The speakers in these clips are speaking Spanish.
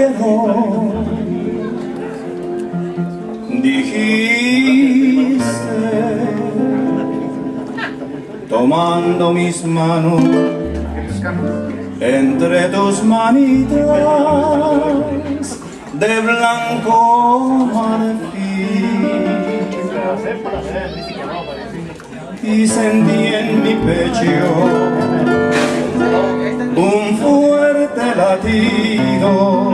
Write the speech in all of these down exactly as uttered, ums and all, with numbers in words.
cielo, dijiste, tomando mis manos entre tus manitas de blanco marfil, y sentí en mi pecho un fuerte latido,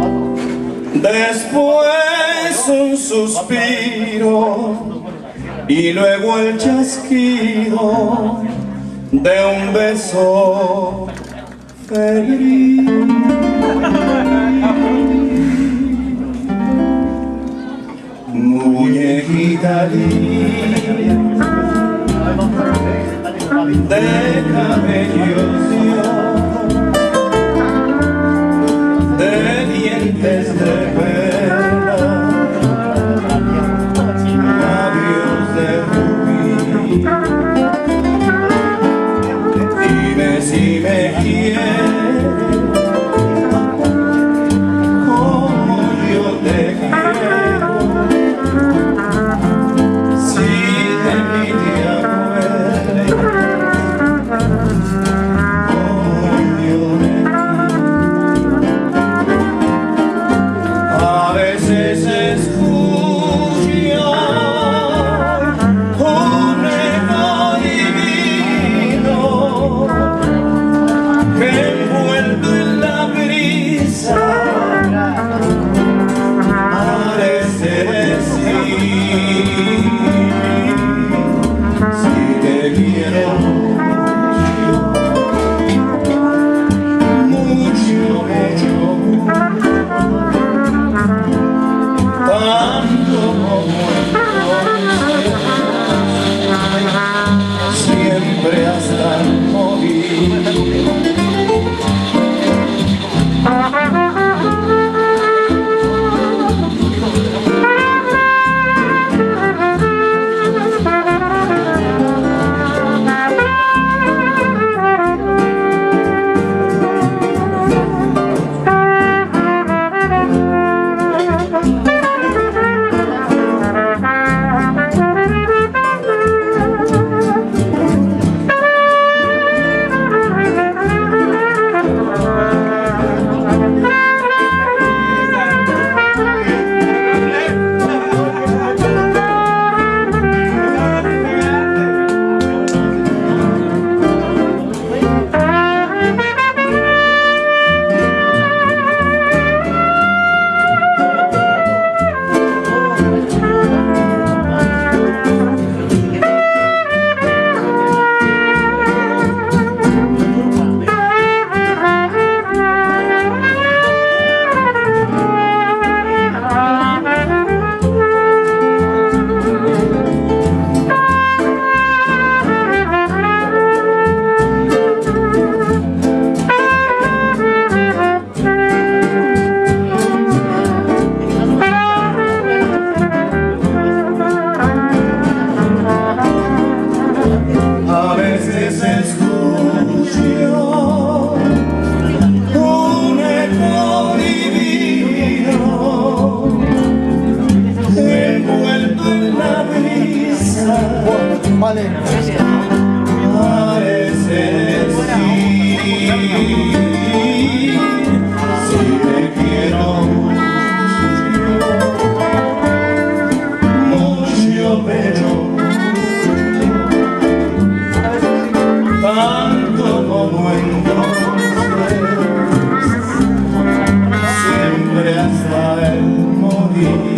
después un suspiro y luego el chasquido de un beso febril. Muñequita linda de cabellos de dientes de perla, labios de rubí. Dime si me quieres como yo te quiero, si de mí te acuerdas como yo de ti. A veces escucho un eco divino que envuelto en la brisa parece decir: si te quiero mucho, mucho, tanto como entonces, siempre hasta morir. Vale. Parece decir: si te quiero mucho, mucho, pero tanto como entonces, siempre hasta el morir.